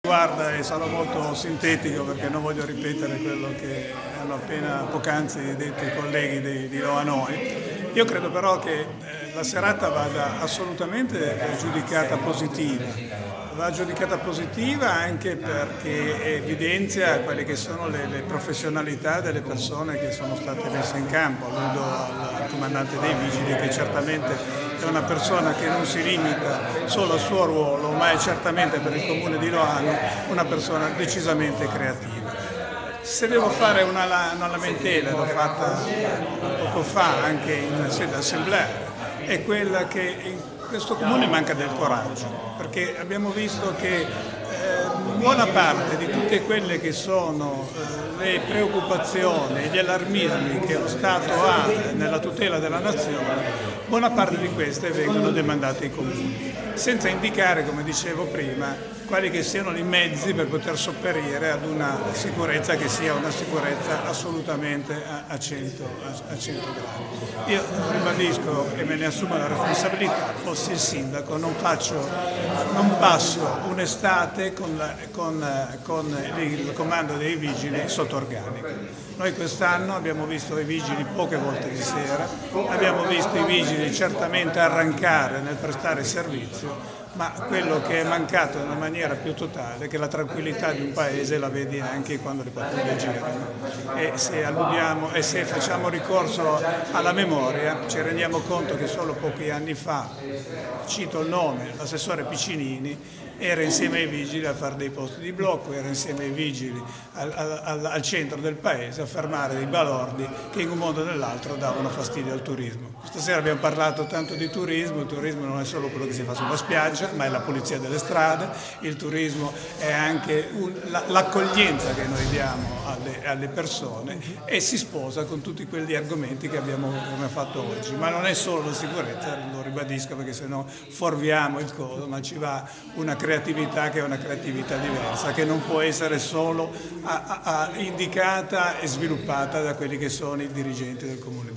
Guarda, e sarò molto sintetico perché non voglio ripetere quello che hanno appena poc'anzi detto i colleghi di Lo a Noi. Io credo però che la serata vada assolutamente giudicata positiva. Va giudicata positiva anche perché evidenzia quelle che sono le professionalità delle persone che sono state messe in campo. Alludo al comandante dei Vigili, che certamente è una persona che non si limita solo al suo ruolo, ma è certamente per il comune di Loano una persona decisamente creativa. Se devo fare una lamentela, l'ho fatta poco fa anche in sede assemblea, è quella che in questo comune manca del coraggio, perché abbiamo visto che buona parte di tutte quelle che sono le preoccupazioni e gli allarmismi che lo Stato ha nella tutela della nazione, buona parte di queste vengono demandate ai comuni, senza indicare, come dicevo prima, quali che siano i mezzi per poter sopperire ad una sicurezza che sia una sicurezza assolutamente a 100 gradi. Io ribadisco e me ne assumo la responsabilità, fossi il sindaco non passo un'estate con il comando dei vigili sotto organico. Noi quest'anno abbiamo visto i vigili poche volte di sera, abbiamo visto i vigili certamente arrancare nel prestare servizio, ma quello che è mancato in una maniera più totale è che la tranquillità di un paese la vedi anche quando le pattuglie girano. E se facciamo ricorso alla memoria ci rendiamo conto che solo pochi anni fa, cito il nome, l'assessore Piccinini era insieme ai vigili a fare dei posti di blocco, era insieme ai vigili al centro del paese a fermare dei balordi che in un modo o nell'altro davano fastidio al turismo. Stasera abbiamo parlato tanto di turismo, il turismo non è solo quello che si fa sulla spiaggia, ma è la pulizia delle strade, il turismo è anche l'accoglienza che noi diamo alle persone e si sposa con tutti quegli argomenti che abbiamo fatto oggi. Ma non è solo la sicurezza, lo ribadisco perché sennò fuorviamo il coso, ma ci va una creatività che è una creatività diversa, che non può essere solo indicata e sviluppata da quelli che sono i dirigenti del Comune.